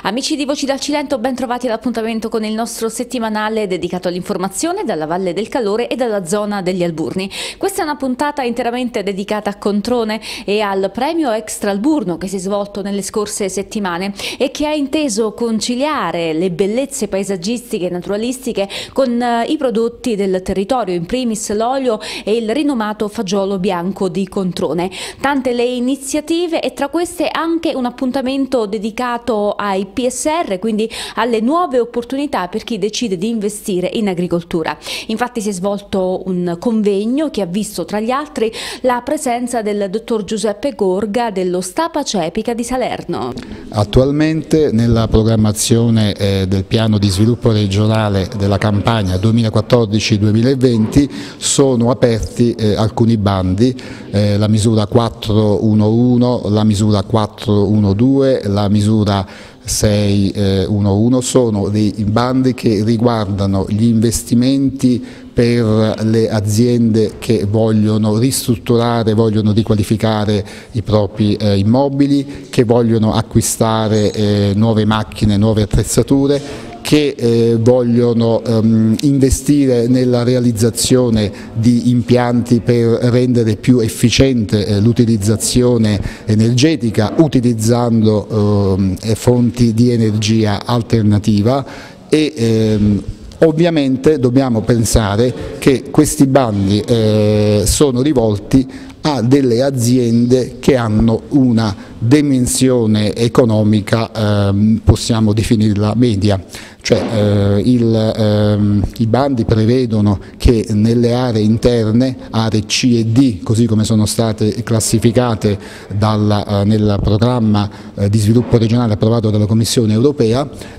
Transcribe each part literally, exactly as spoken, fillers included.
Amici di Voci dal Cilento, ben trovati all'appuntamento con il nostro settimanale dedicato all'informazione dalla Valle del Calore e dalla zona degli Alburni. Questa è una puntata interamente dedicata a Controne e al premio Extra Alburno che si è svolto nelle scorse settimane e che ha inteso conciliare le bellezze paesaggistiche e naturalistiche con eh, i prodotti del territorio, in primis l'olio e il rinomato fagiolo bianco di Controne. Tante le iniziative e tra queste anche un appuntamento dedicato ai P S R, quindi alle nuove opportunità per chi decide di investire in agricoltura. Infatti si è svolto un convegno che ha visto tra gli altri la presenza del dottor Giuseppe Gorga dello Stapa Cepica di Salerno. Attualmente nella programmazione eh, del piano di sviluppo regionale della campagna duemilaquattordici duemilaventi sono aperti eh, alcuni bandi, eh, la misura quattrocentoundici, la misura quattrocentoventidue, la misura sei undici, sono dei bandi che riguardano gli investimenti per le aziende che vogliono ristrutturare, vogliono riqualificare i propri eh, immobili, che vogliono acquistare eh, nuove macchine, nuove attrezzature, che eh, vogliono um, investire nella realizzazione di impianti per rendere più efficiente eh, l'utilizzazione energetica utilizzando eh, fonti di energia alternativa e ehm, ovviamente dobbiamo pensare che questi bandi eh, sono rivolti a delle aziende che hanno una dimensione economica, eh, possiamo definirla media, cioè eh, il, eh, i bandi prevedono che nelle aree interne, aree C e D, così come sono state classificate dalla, eh, nel programma eh, di sviluppo regionale approvato dalla Commissione europea,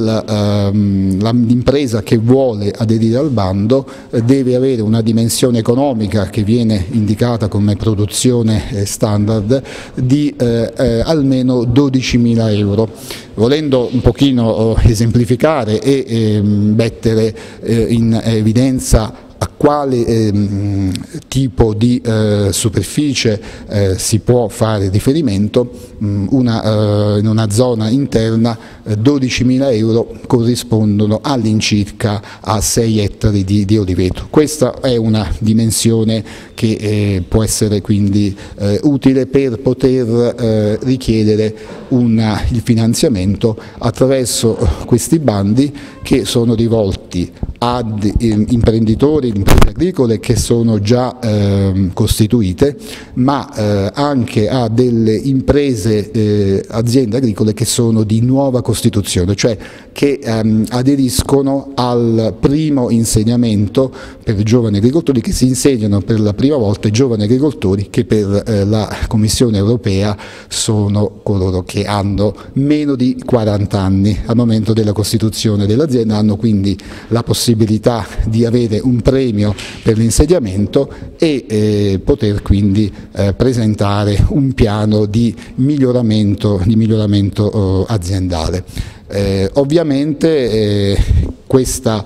l'impresa che vuole aderire al bando eh, deve avere una dimensione economica che viene indicata come produzione eh, standard di eh, eh, almeno dodicimila euro. Volendo un pochino eh, esemplificare e eh, mettere eh, in evidenza a quale eh, tipo di eh, superficie eh, si può fare riferimento, mh, una, eh, in una zona interna eh, dodicimila euro corrispondono all'incirca a sei ettari di, di oliveto. Questa è una dimensione che eh, può essere quindi eh, utile per poter eh, richiedere una, il finanziamento attraverso questi bandi che sono rivolti ad eh, imprenditori, imprese agricole che sono già eh, costituite, ma eh, anche a delle imprese, eh, aziende agricole che sono di nuova costituzione, cioè che ehm, aderiscono al primo insegnamento per i giovani agricoltori, che si insegnano per la prima volta i giovani agricoltori che per eh, la Commissione europea sono coloro che hanno meno di quaranta anni al momento della costituzione dell'azienda, hanno quindi la possibilità di avere un premio per l'insediamento e eh, poter quindi eh, presentare un piano di miglioramento, di miglioramento eh, aziendale. Eh, ovviamente eh, questa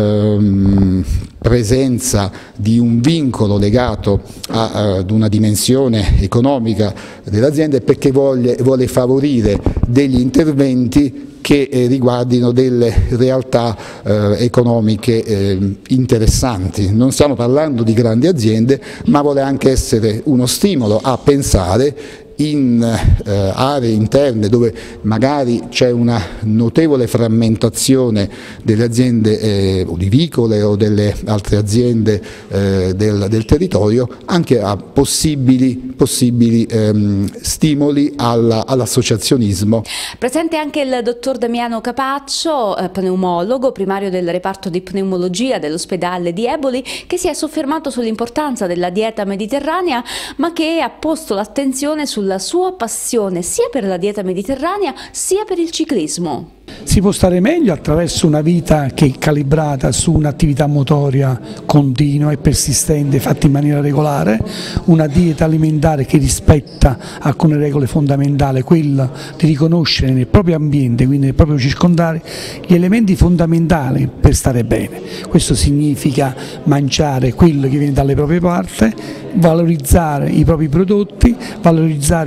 ehm, presenza di un vincolo legato a, ad una dimensione economica dell'azienda è perché vuole, vuole favorire degli interventi che eh, riguardino delle realtà eh, economiche eh, interessanti. Non stiamo parlando di grandi aziende, ma vuole anche essere uno stimolo a pensare in eh, aree interne dove magari c'è una notevole frammentazione delle aziende eh, olivicole o delle altre aziende eh, del, del territorio, anche a possibili, possibili ehm, stimoli all'associazionismo. Presente anche il dottor Damiano Capaccio, eh, pneumologo, primario del reparto di pneumologia dell'ospedale di Eboli, che si è soffermato sull'importanza della dieta mediterranea, ma che ha posto l'attenzione sul la sua passione sia per la dieta mediterranea sia per il ciclismo. Si può stare meglio attraverso una vita che è calibrata su un'attività motoria continua e persistente fatta in maniera regolare, una dieta alimentare che rispetta alcune regole fondamentali, quella di riconoscere nel proprio ambiente, quindi nel proprio circondario, gli elementi fondamentali per stare bene. Questo significa mangiare quello che viene dalle proprie parti, valorizzare i propri prodotti, valorizzare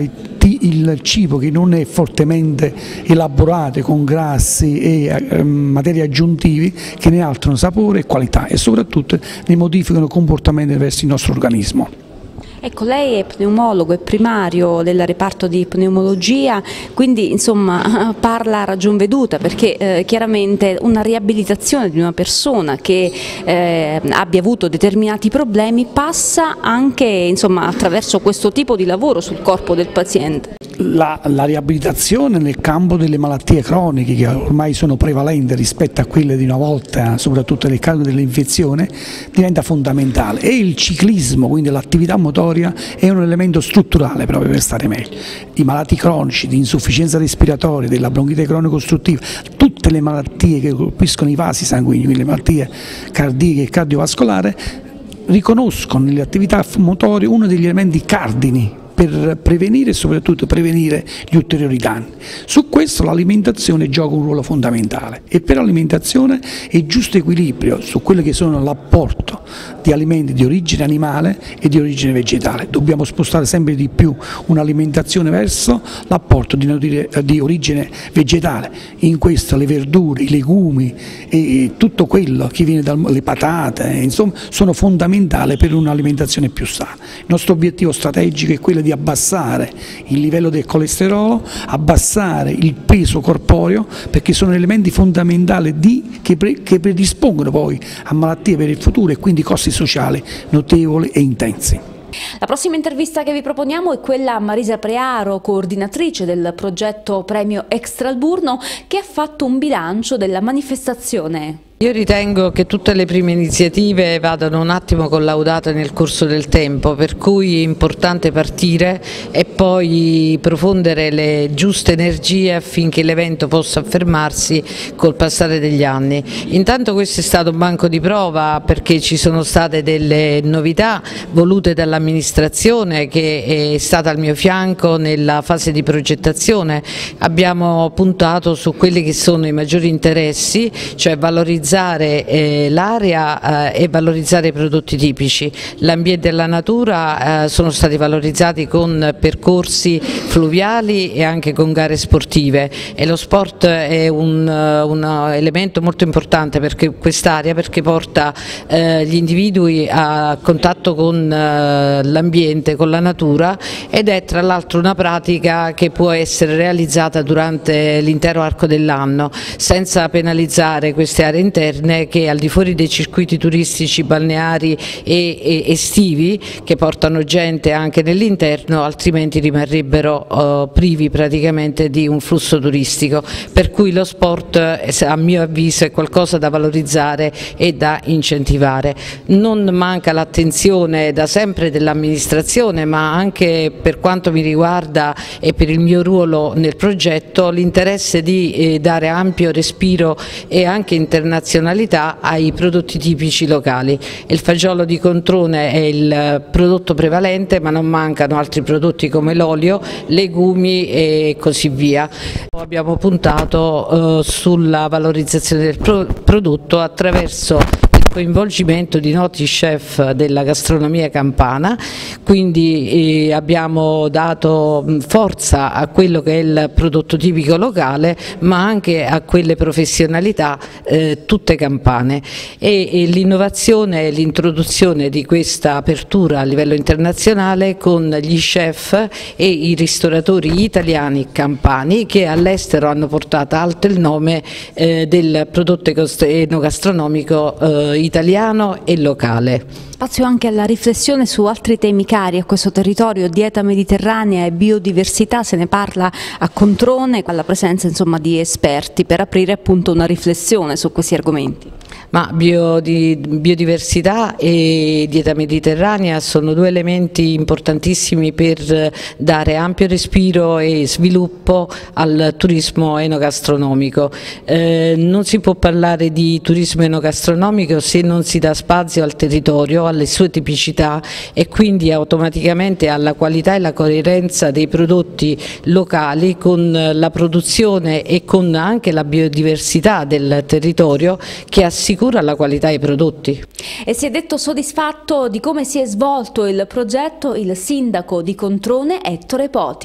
il cibo che non è fortemente elaborato con grassi e eh, materie aggiuntivi, che ne alterano sapore e qualità e soprattutto ne modificano comportamenti verso il nostro organismo. Ecco, lei è pneumologo, è primario del reparto di pneumologia, quindi insomma parla a ragion veduta, perché eh, chiaramente una riabilitazione di una persona che eh, abbia avuto determinati problemi passa anche insomma attraverso questo tipo di lavoro sul corpo del paziente. La, la riabilitazione nel campo delle malattie croniche, che ormai sono prevalenti rispetto a quelle di una volta, soprattutto nel caso dell'infezione, diventa fondamentale, e il ciclismo, quindi l'attività motoria, è un elemento strutturale proprio per stare meglio. I malati cronici, di insufficienza respiratoria, della bronchite cronico-ostruttiva, tutte le malattie che colpiscono i vasi sanguigni, quindi le malattie cardiache e cardiovascolari, riconoscono nelle attività motorie uno degli elementi cardini per prevenire e soprattutto prevenire gli ulteriori danni. Su questo l'alimentazione gioca un ruolo fondamentale, e per l'alimentazione è giusto equilibrio su quello che sono l'apporto di alimenti di origine animale e di origine vegetale. Dobbiamo spostare sempre di più un'alimentazione verso l'apporto di, di origine vegetale. In questo le verdure, i legumi e tutto quello che viene dalle patate, insomma, sono fondamentali per un'alimentazione più sana. Il nostro obiettivo strategico è quello di abbassare il livello del colesterolo, abbassare il peso corporeo, perché sono elementi fondamentali di, che, pre, che predispongono poi a malattie per il futuro e quindi costi sociali notevoli e intensi. La prossima intervista che vi proponiamo è quella a Marisa Prearo, coordinatrice del progetto Premio Extra Alburno, che ha fatto un bilancio della manifestazione. Io ritengo che tutte le prime iniziative vadano un attimo collaudate nel corso del tempo, per cui è importante partire e poi profondere le giuste energie affinché l'evento possa affermarsi col passare degli anni. Intanto questo è stato un banco di prova, perché ci sono state delle novità volute dall'amministrazione, che è stata al mio fianco nella fase di progettazione. Abbiamo puntato su quelli che sono i maggiori interessi, cioè valorizzare Eh, l'area eh, e valorizzare i prodotti tipici. L'ambiente e la natura eh, sono stati valorizzati con percorsi fluviali e anche con gare sportive, e lo sport è un, un elemento molto importante per quest'area, perché porta eh, gli individui a contatto con eh, l'ambiente, con la natura, ed è tra l'altro una pratica che può essere realizzata durante l'intero arco dell'anno senza penalizzare queste aree interne, che al di fuori dei circuiti turistici, balneari e, e estivi, che portano gente anche nell'interno, altrimenti rimarrebbero uh, privi praticamente di un flusso turistico. Per cui lo sport, a mio avviso, è qualcosa da valorizzare e da incentivare. Non manca l'attenzione da sempre dell'amministrazione, ma anche per quanto mi riguarda e per il mio ruolo nel progetto, l'interesse di eh, dare ampio respiro e anche internazionale ai prodotti tipici locali. Il fagiolo di Controne è il prodotto prevalente, ma non mancano altri prodotti come l'olio, legumi e così via. Abbiamo puntato eh, sulla valorizzazione del pro prodotto attraverso coinvolgimento di noti chef della gastronomia campana, quindi eh, abbiamo dato forza a quello che è il prodotto tipico locale, ma anche a quelle professionalità eh, tutte campane, e, e l'innovazione e l'introduzione di questa apertura a livello internazionale con gli chef e i ristoratori italiani campani, che all'estero hanno portato alto il nome eh, del prodotto enogastronomico eh, italiano e locale. Spazio anche alla riflessione su altri temi cari a questo territorio: dieta mediterranea e biodiversità. Se ne parla a Controne, alla presenza insomma di esperti, per aprire appunto una riflessione su questi argomenti. Ma biodiversità e dieta mediterranea sono due elementi importantissimi per dare ampio respiro e sviluppo al turismo enogastronomico. Eh, non si può parlare di turismo enogastronomico se non si dà spazio al territorio, alle sue tipicità, e quindi automaticamente alla qualità e la coerenza dei prodotti locali con la produzione e con anche la biodiversità del territorio, che assicura la qualità dei prodotti. E si è detto soddisfatto di come si è svolto il progetto il sindaco di Controne, Ettore Poti.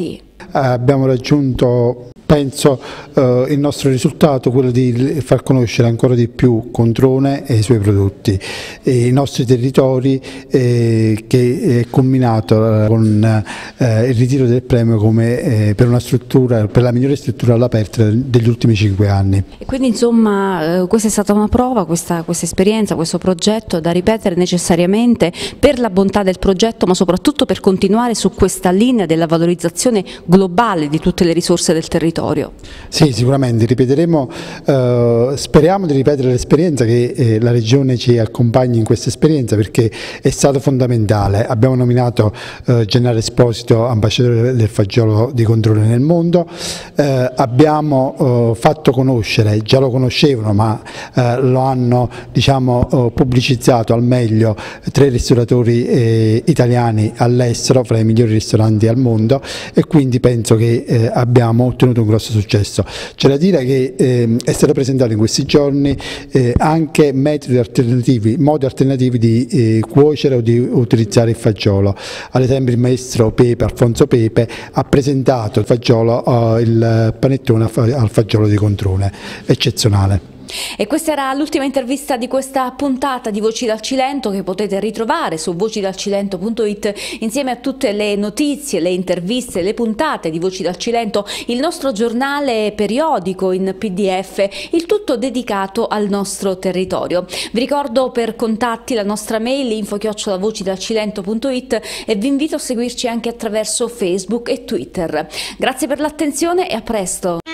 abbiamo raggiunto, penso, eh, il nostro risultato, quello di far conoscere ancora di più Controne e i suoi prodotti, e i nostri territori, eh, che è combinato con eh, il ritiro del premio come eh, per una struttura, per la migliore struttura all'aperto degli ultimi cinque anni. E quindi insomma eh, questa è stata una prova, questa, questa esperienza, questo progetto da ripetere necessariamente per la bontà del progetto, ma soprattutto per continuare su questa linea della valorizzazione globale di tutte le risorse del territorio. Sì, sicuramente ripeteremo, eh, speriamo di ripetere l'esperienza, che eh, la Regione ci accompagni in questa esperienza, perché è stato fondamentale. Abbiamo nominato eh, Gennaro Esposito ambasciatore del fagiolo di Controne nel mondo, eh, abbiamo eh, fatto conoscere, già lo conoscevano ma eh, lo hanno, diciamo, eh, pubblicizzato al meglio, tre ristoratori eh, italiani all'estero, fra i migliori ristoranti al mondo, e quindi penso che eh, abbiamo ottenuto un grosso successo. C'è da dire che eh, è stato presentato in questi giorni eh, anche metodi alternativi, modi alternativi di eh, cuocere o di utilizzare il fagiolo. Ad esempio il maestro Pepe, Alfonso Pepe, ha presentato il fagiolo, eh, il panettone al fagiolo di Controne, eccezionale. E questa era l'ultima intervista di questa puntata di Voci dal Cilento, che potete ritrovare su voci dal cilento punto it insieme a tutte le notizie, le interviste, le puntate di Voci dal Cilento, il nostro giornale periodico in P D F, il tutto dedicato al nostro territorio. Vi ricordo per contatti la nostra mail info chiocciola voci dal cilento punto it e vi invito a seguirci anche attraverso Facebook e Twitter. Grazie per l'attenzione e a presto!